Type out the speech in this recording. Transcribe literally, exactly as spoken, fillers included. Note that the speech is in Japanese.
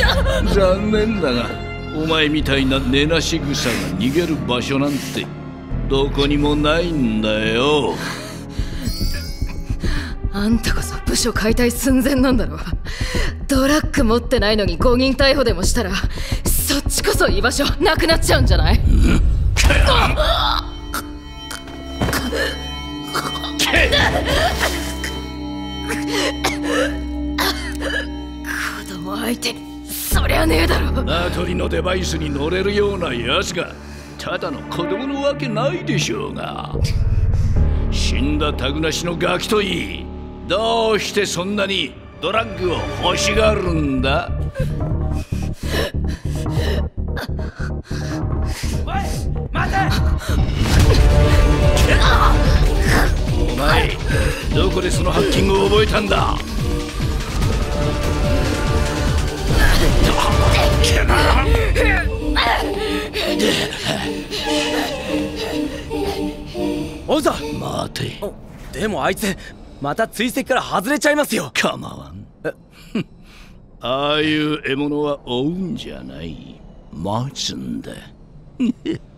残念だがお前みたいな根なし草が逃げる場所なんてどこにもないんだよ。 あんたこそ部署解体寸前なんだろ。ドラッグ持ってないのに誤認逮捕でもしたらそっちこそ居場所なくなっちゃうんじゃない？子供相手にそりゃねえだろ。 ナトリのデバイスに乗れるようなやつがただの子供のわけないでしょうが。死んだタグなしのガキといい、どうしてそんなにドラッグを欲しがるんだ？ おい待て！ お前どこでそのハッキングを覚えたんだ？ おうさ待て。 でもあいつまた追跡から外れちゃいますよ。 構わん。ああいう獲物は追うんじゃない、待つんだ。